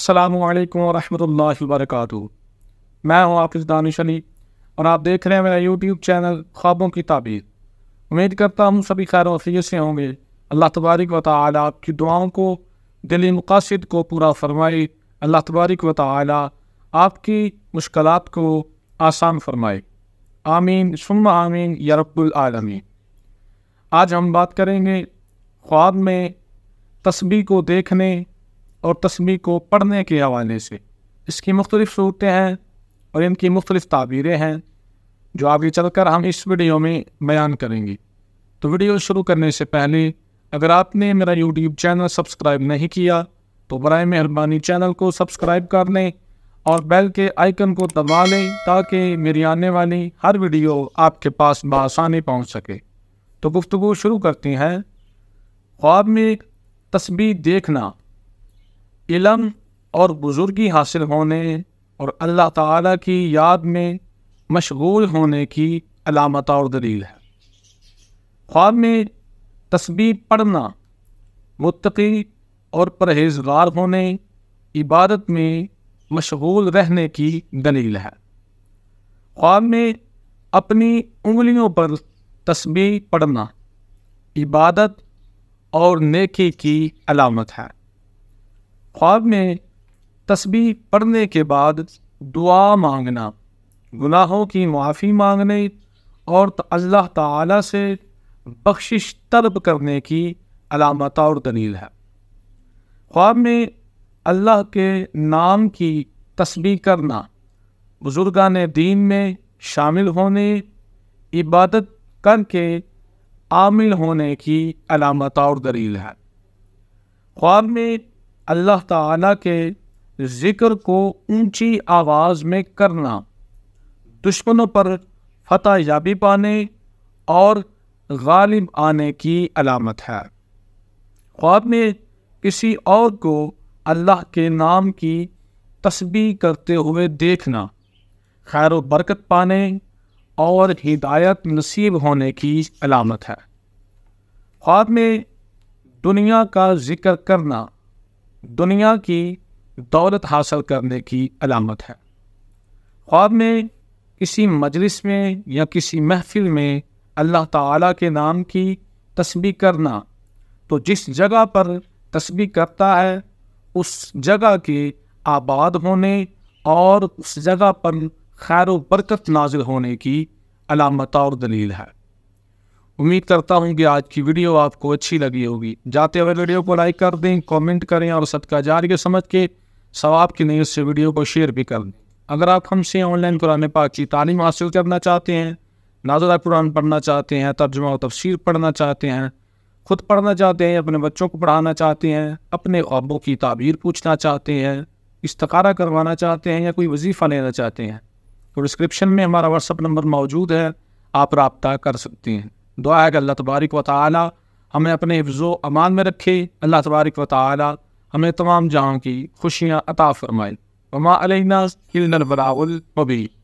السلام علیکم ورحمۃ اللہ وبرکاتہ۔ میں ہوں حافظ دانش علی اور آپ دیکھ رہے ہیں میرا یوٹیوب چینل خوابوں کی تعبیر۔ امید کرتا ہوں سبھی خیر و عافیت سے ہوں گے۔ اللہ تبارک و تعالی آپ کی دعاؤں کو، دلی مقاصد کو پورا فرمائے۔ اللہ تبارک و تعالی آپ کی مشکلات کو آسان فرمائے۔ آمین ثم آمین یا رب العالمین۔ آج ہم بات کریں گے خواب میں تسبیح کو دیکھنے اور تسبیح کو پڑھنے کے حوالے سے۔ اس کی مختلف صورتیں ہیں اور ان کی مختلف تعبیریں ہیں جو آگے چل کر ہم اس ویڈیو میں بیان کریں گے۔ تو ویڈیو شروع کرنے سے پہلے اگر آپ نے میرا یوٹیوب چینل سبسکرائب نہیں کیا تو برائے مہربانی چینل کو سبسکرائب کر لیں اور بیل کے آئیکن کو دبا لیں تاکہ میری آنے والی ہر ویڈیو آپ کے پاس بآسانی پہنچ سکے۔ تو گفتگو شروع کرتے ہیں۔ خواب میں تسبیح دیکھنا علم اور بزرگی حاصل ہونے اور اللہ تعالیٰ کی یاد میں مشغول ہونے کی علامت اور دلیل ہے۔ خواب میں تسبیح پڑھنا متقی اور پرہیزگار ہونے، عبادت میں مشغول رہنے کی دلیل ہے۔ خواب میں اپنی انگلیوں پر تسبیح پڑھنا عبادت اور نیکی کی علامت ہے۔ خواب میں تسبیح پڑھنے کے بعد دعا مانگنا گناہوں کی معافی مانگنے اور اللہ تعالیٰ سے بخشش طلب کرنے کی علامت اور دلیل ہے۔ خواب میں اللہ کے نام کی تسبیح کرنا بزرگان دین میں شامل ہونے، عبادت کر کے عامل ہونے کی علامت اور دلیل ہے۔ خواب میں اللہ تعالیٰ کے ذکر کو اونچی آواز میں کرنا دشمنوں پر فتح یابی پانے اور غالب آنے کی علامت ہے۔ خواب میں کسی اور کو اللہ کے نام کی تسبیح کرتے ہوئے دیکھنا خیر و برکت پانے اور ہدایت نصیب ہونے کی علامت ہے۔ خواب میں دنیا کا ذکر کرنا دنیا کی دولت حاصل کرنے کی علامت ہے۔ خواب میں کسی مجلس میں یا کسی محفل میں اللہ تعالیٰ کے نام کی تسبیح کرنا تو جس جگہ پر تسبیح کرتا ہے اس جگہ کے آباد ہونے اور اس جگہ پر خیر و برکت نازل ہونے کی علامت اور دلیل ہے۔ امید کرتا ہوں کہ آج کی ویڈیو آپ کو اچھی لگی ہوگی۔ جاتے ہوئے ویڈیو کو لائک کر دیں، کامنٹ کریں اور صدقہ جاریہ سمجھ کے ثواب کی نیت سے ویڈیو کو شیئر بھی کر دیں۔ اگر آپ ہم سے آن لائن قرآن پاک کی تعلیم حاصل کرنا چاہتے ہیں، نازلہ قرآن پڑھنا چاہتے ہیں، ترجمہ و تفسیر پڑھنا چاہتے ہیں، خود پڑھنا چاہتے ہیں، اپنے بچوں کو پڑھانا چاہتے ہیں، اپنے خوابوں کی تعبیر پوچھنا چاہتے ہیں، استخارہ کروانا چاہتے ہیں یا کوئی وظیفہ لینا چاہتے ہیں تو ڈسکرپشن میں ہمارا واٹس ایپ نمبر موجود ہے، آپ رابطہ کر سکتے ہیں۔ دعا ہے کہ اللہ تبارک و تعالی ہمیں اپنے حفظ و امان میں رکھے۔ اللہ تبارک و تعالی ہمیں تمام جہاں کی خوشیاں عطا فرمائے۔ وما علینا الا البلاغ المبین۔